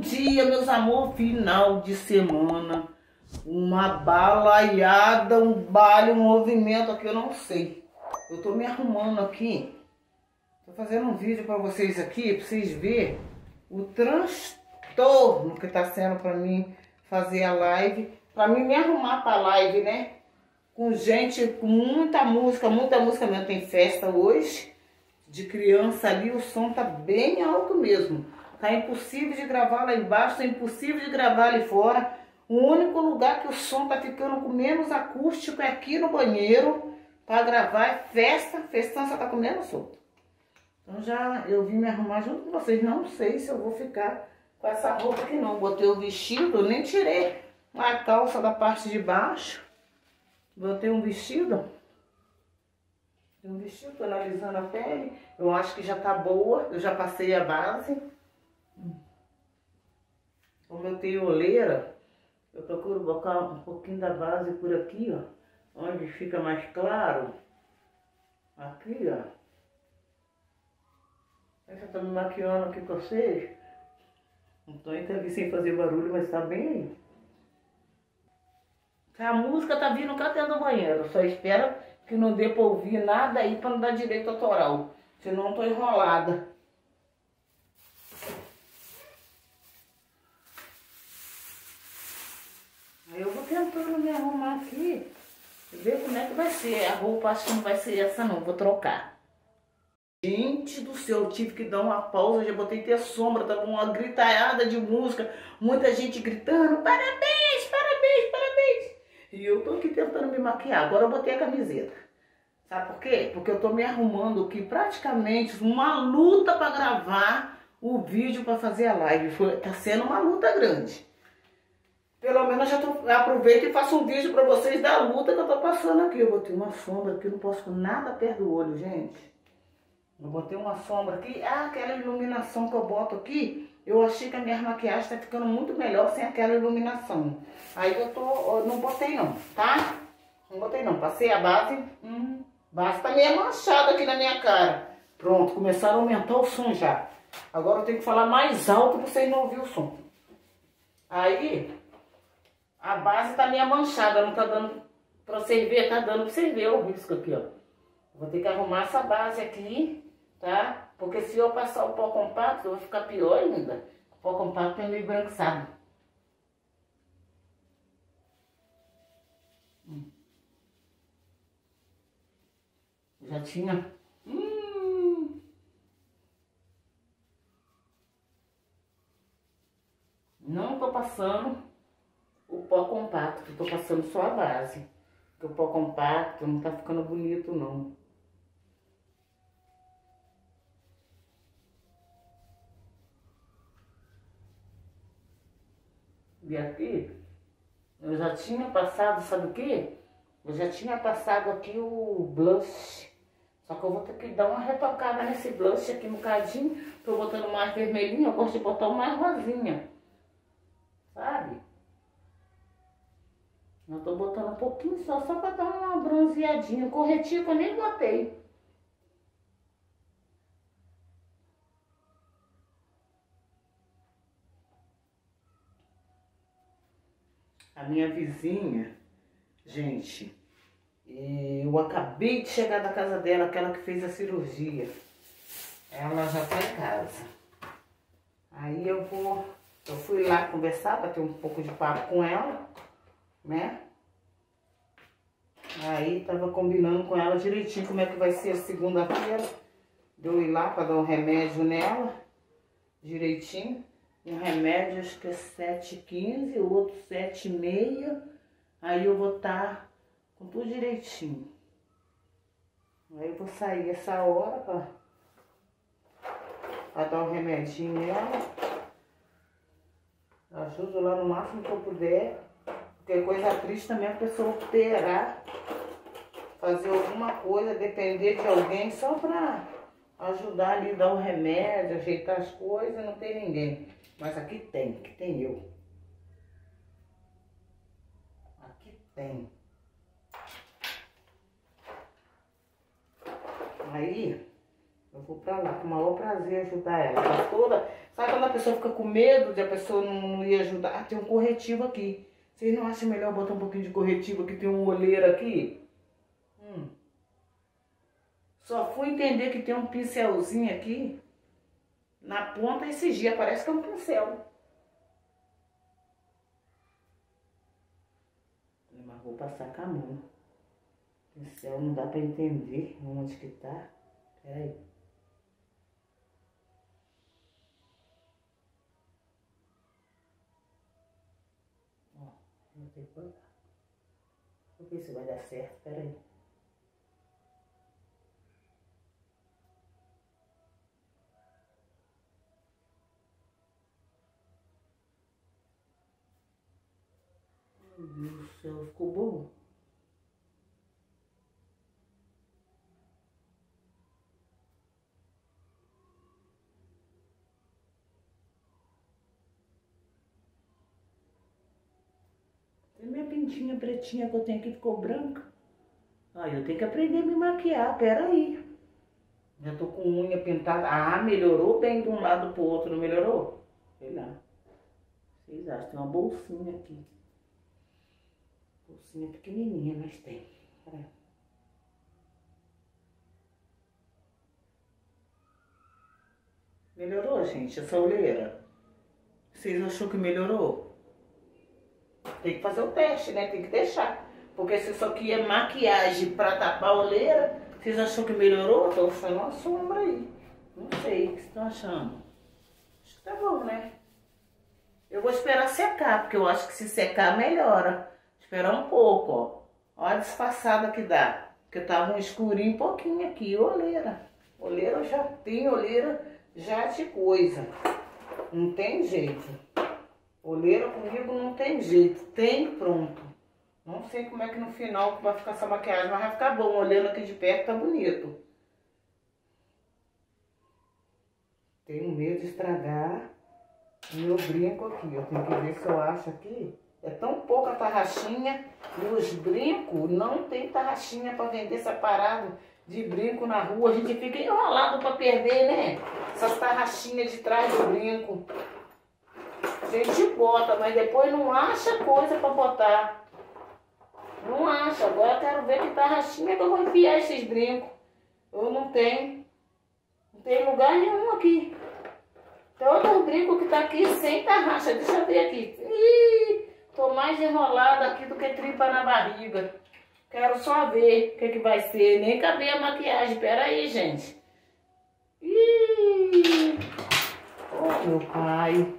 dia, meus amor, final de semana. Uma balaiada, um baile, um movimento aqui, eu não sei. Eu tô me arrumando aqui. Tô fazendo um vídeo pra vocês aqui, pra vocês verem o transtorno que tá sendo pra mim fazer a live. Pra mim me arrumar pra live, né? Com gente, com muita música mesmo. Tem festa hoje. De criança ali, o som tá bem alto mesmo. Tá impossível de gravar lá embaixo, tá impossível de gravar ali fora. O único lugar que o som tá ficando com menos acústico é aqui no banheiro. Pra gravar é festa, festança tá comendo solto. Então já eu vim me arrumar junto com vocês. Não sei se eu vou ficar com essa roupa aqui não. Botei o vestido, nem tirei a calça da parte de baixo. Botei um vestido. Um vestido, tô analisando a pele. Eu acho que já tá boa. Eu já passei a base. Como eu tenho olheira, eu procuro botar um pouquinho da base por aqui, ó. Onde fica mais claro. Aqui, ó. Eu tô me maquiando aqui com vocês. Não tô ainda aqui sem fazer barulho, mas tá bem aí. A música tá vindo cá dentro do banheiro. Só espero que não dê pra ouvir nada aí pra não dar direito autoral. Senão eu tô enrolada. Aí eu vou tentando me arrumar aqui e ver como é que vai ser. A roupa acho que não vai ser essa não, vou trocar. Gente do céu, eu tive que dar uma pausa, já botei até sombra, tava uma gritalhada de música, muita gente gritando, parabéns, parabéns, parabéns. E eu tô aqui tentando me maquiar, agora eu botei a camiseta. Sabe por quê? Porque eu tô me arrumando aqui praticamente uma luta para gravar o vídeo para fazer a live. Tá sendo uma luta grande. Pelo menos aproveito e faço um vídeo para vocês da luta que eu tô passando aqui. Eu botei uma sombra aqui, não posso com nada perto do olho, gente. Eu botei uma sombra aqui. Ah, aquela iluminação que eu boto aqui, eu achei que a minha maquiagem tá ficando muito melhor sem aquela iluminação. Aí eu não botei não, tá? Não botei não, passei a base. Base tá meio manchada aqui na minha cara. Pronto, começaram a aumentar o som já. Agora eu tenho que falar mais alto pra vocês não ouvirem o som. Aí, a base tá meio manchada, não tá dando pra vocês verem, tá dando pra vocês verem o risco aqui, ó. Vou ter que arrumar essa base aqui, tá? Porque se eu passar o pó compacto, vai ficar pior ainda. O pó compacto é meio branquiçado. Já tinha... Não tô passando o pó compacto, tô passando só a base. Porque o pó compacto não tá ficando bonito, não. E aqui, eu já tinha passado, sabe o quê? Eu já tinha passado aqui o blush. Só que eu vou ter que dar uma retocada nesse blush aqui no cadinho. Tô botando mais vermelhinho, eu gosto de botar o mais rosinha. Sabe? Eu tô botando um pouquinho só pra dar uma bronzeadinha. Corretivo eu nem botei. A minha vizinha, gente, eu acabei de chegar da casa dela, aquela que fez a cirurgia. Ela já tá em casa. Aí eu fui lá conversar, bater um pouco de papo com ela, né? Aí tava combinando com ela direitinho como é que vai ser a segunda-feira. De eu ir lá pra dar um remédio nela, direitinho. Um remédio, acho que é 7h15, o outro 7h30. Aí eu vou estar com tudo direitinho. Aí eu vou sair essa hora pra dar um remedinho nela. Ajudo lá no máximo que eu puder. Porque coisa triste também a pessoa operar, fazer alguma coisa, depender de alguém só pra ajudar ali, dar um remédio, ajeitar as coisas, não tem ninguém. Mas aqui tem eu. Aqui tem. Aí, eu Eu vou pra lá com o maior prazer ajudar ela. Tá toda... Sabe quando a pessoa fica com medo de a pessoa não ir ajudar? Ah, tem um corretivo aqui. Vocês não acham melhor botar um pouquinho de corretivo aqui? Tem um olheiro aqui? Só fui entender que tem um pincelzinho aqui na ponta esses dias. Parece que é um pincel. Mas vou passar com a mão. Pincel não dá pra entender onde que tá. Pera aí. Ó, vou ter que botar. Vou ver se vai dar certo. Pera aí. Meu Deus do céu, ficou bom? E minha pintinha pretinha que eu tenho aqui ficou branca. Ah, eu tenho que aprender a me maquiar, peraí. Já tô com unha pintada. Ah, melhorou bem de um lado pro outro, não melhorou? Sei lá. Vocês acham? Tem uma bolsinha aqui. Bolsinha pequenininha, mas tem. Peraí. Melhorou, gente, essa olheira? Vocês achou que melhorou? Tem que fazer o teste, né? Tem que deixar. Porque se isso aqui é maquiagem pra tapar a olheira, vocês achou que melhorou? Tô achando uma sombra aí. Não sei, o que vocês estão achando? Acho que tá bom, né? Eu vou esperar secar, porque eu acho que se secar melhora. Esperar um pouco, ó. Olha a disfarçada que dá. Porque tava um escurinho um pouquinho aqui. Olheira. Olheira já tem, olheira já de coisa. Não tem jeito. Olheira comigo não tem jeito. Tem, pronto. Não sei como é que no final vai ficar essa maquiagem, mas vai ficar bom. Olhando aqui de perto tá bonito. Tenho medo de estragar o meu brinco aqui. Eu tenho que ver se eu acho aqui. É tão pouca tarraxinha. E os brincos não tem tarraxinha para vender separado de brinco na rua. A gente fica enrolado para perder, né? Essas tarraxinhas de trás do brinco. A gente bota, mas depois não acha coisa para botar. Não acha. Agora eu quero ver que tarraxinha que eu vou enfiar esses brincos. Eu não tenho. Não tem lugar nenhum aqui. Tem outro brinco que tá aqui sem tarraxa. Deixa eu ver aqui. Ih, tô mais enrolada aqui do que tripa na barriga. Quero só ver o que vai ser. Nem cabei a maquiagem. Pera aí, gente. Ih! Oh, meu pai.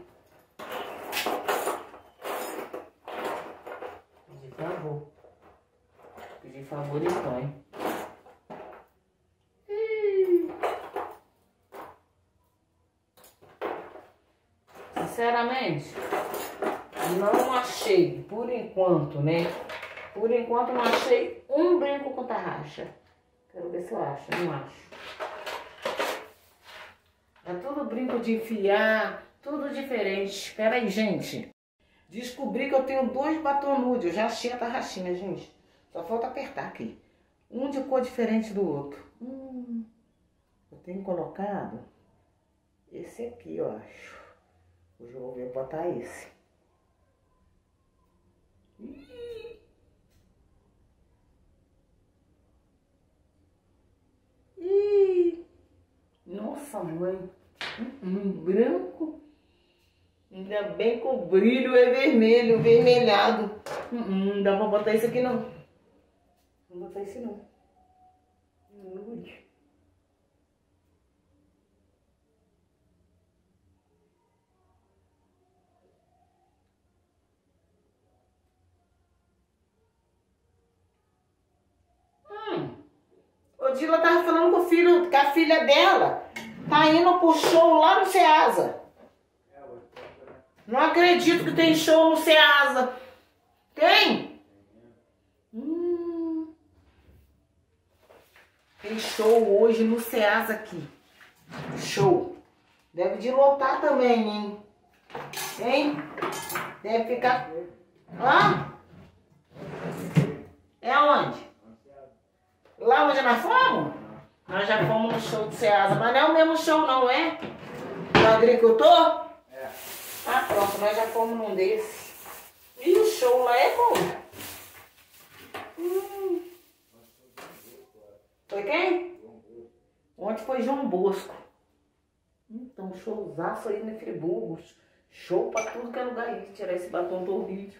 Pedir favor. Pedir favor e põe. Sinceramente, não achei, por enquanto, né? Por enquanto não achei um brinco com tarraxa. Quero ver se eu acho, não acho. É tudo brinco de enfiar, tudo diferente. Espera aí, gente. Descobri que eu tenho 2 batom nude. Eu já achei a tarraxinha, gente. Só falta apertar aqui. Um de cor diferente do outro. Eu tenho colocado esse aqui, eu acho. Hoje eu vou ver botar esse. Nossa, mãe. Branco. Ainda bem que o brilho é vermelho, vermelhado. Não dá pra botar isso aqui, não. Não vou botar isso, não. Nude. Odila tava falando com o filho, que a filha dela tá indo pro show lá no Ceasa. Não acredito que tem show no Ceasa. Tem? Tem show hoje no Ceasa aqui. Show. Deve de lotar também, hein? Hein? Deve ficar... Hã? É onde? Lá onde nós fomos? Nós já fomos no show do Ceasa, mas não é o mesmo show não, é? Do agricultor? É. Ah, pronto, nós já fomos num desses. E o show lá é bom. Foi quem? Ontem foi João Bosco. Então, showzaço aí no Friburgo. Show pra tudo que é lugar aí. Tirar esse batom do vídeo.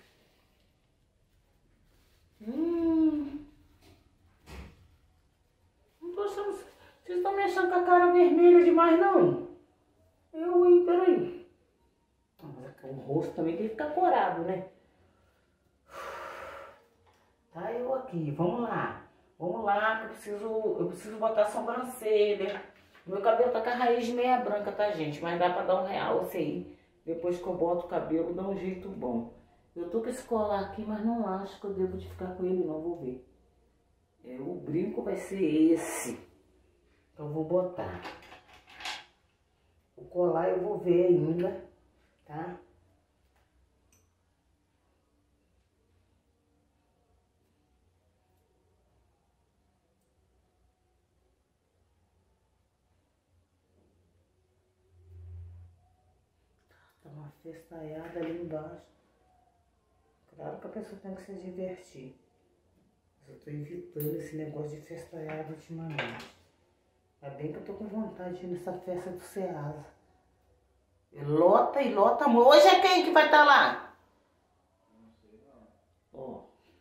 Não tô achando... Vocês estão me achando com a cara vermelha demais, não? Hein? Peraí. Mas o rosto também tem que ficar corado, né? Tá eu aqui. Vamos lá. Vamos lá, que eu preciso botar a sobrancelha. Meu cabelo tá com a raiz meia branca, tá, gente? Mas dá pra dar um realce aí. Depois que eu boto o cabelo, dá um jeito bom. Eu tô com esse colar aqui, mas não acho que eu devo de ficar com ele, não. Vou ver. O brinco vai ser esse. Então, eu vou botar. O colar eu vou ver ainda, tá? Tá uma festaiada ali embaixo. Claro que a pessoa tem que se divertir. Mas eu tô evitando esse negócio de festaiada ultimamente. Ainda bem que eu tô com vontade de ir nessa festa do Ceasa. Lota e lota, amor. Hoje é quem que vai estar lá? Não sei não. Ó.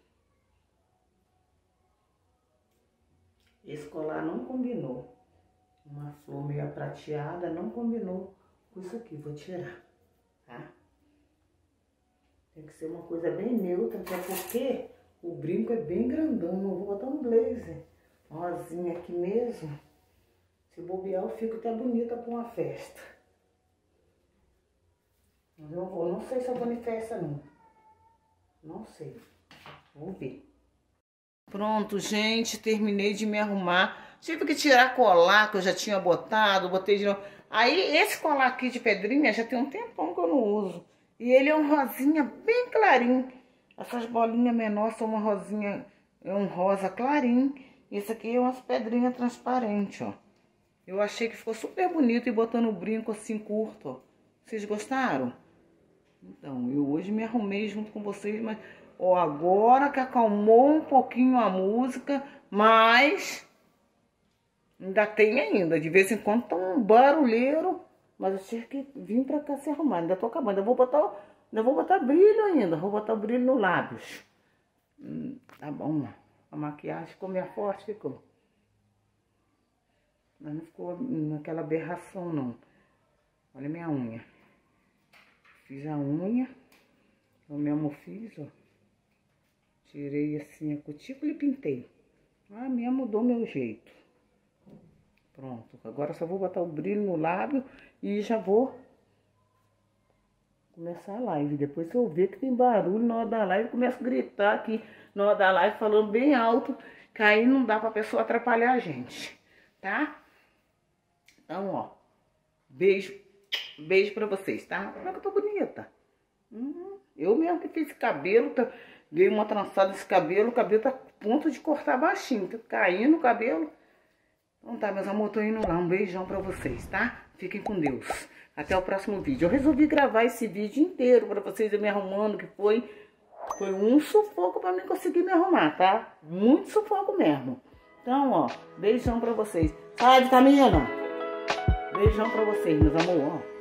Esse colar não combinou. Uma flor meio prateada não combinou com isso aqui. Vou tirar, tá? Tem que ser uma coisa bem neutra, até porque o brinco é bem grandão. Eu vou botar um blazer rosinha aqui mesmo. Se bobear, eu fico até bonita para uma festa. Mas eu não sei se eu vou em festa, não. Não sei. Vamos ver. Pronto, gente. Terminei de me arrumar. Tive que tirar colar que eu já tinha botado. Botei de novo. Aí, esse colar aqui de pedrinha já tem um tempão que eu não uso. E ele é um rosinha bem clarinho. Essas bolinhas menores são uma rosinha, é um rosa clarinho. Esse aqui é umas pedrinhas transparentes, ó. Eu achei que ficou super bonito e botando o brinco assim curto, ó. Vocês gostaram? Então, eu hoje me arrumei junto com vocês, mas... Ó, agora que acalmou um pouquinho a música, mas... Ainda tem ainda. De vez em quando tá um barulheiro, mas eu tinha que vir pra cá se arrumar. Ainda tô acabando. Ainda vou botar brilho ainda. Vou botar o brilho nos lábios. Tá bom. A maquiagem ficou meio forte, ficou. Mas não ficou naquela aberração, não. Olha a minha unha. Fiz a unha. Eu mesmo fiz, ó. Tirei assim a cutícula e pintei. Ah, mesmo mudou meu jeito. Pronto. Agora só vou botar o brilho no lábio e já vou começar a live. Depois se eu ver que tem barulho na hora da live, eu começo a gritar aqui na hora da live, falando bem alto, que aí não dá pra pessoa atrapalhar a gente, tá? Então, ó, beijo pra vocês, tá? Como é que eu tô bonita? Eu mesmo que fiz esse cabelo, dei uma trançada nesse cabelo, o cabelo tá a ponto de cortar baixinho, tá caindo o cabelo. Então tá, meus amor, tô indo lá. Um beijão pra vocês, tá? Fiquem com Deus. Até o próximo vídeo. Eu resolvi gravar esse vídeo inteiro pra vocês, eu me arrumando, que foi um sufoco pra mim conseguir me arrumar, tá? Muito sufoco mesmo. Então, ó, beijão pra vocês. Sai, vitamina! Beijão pra vocês, meus amor, ó.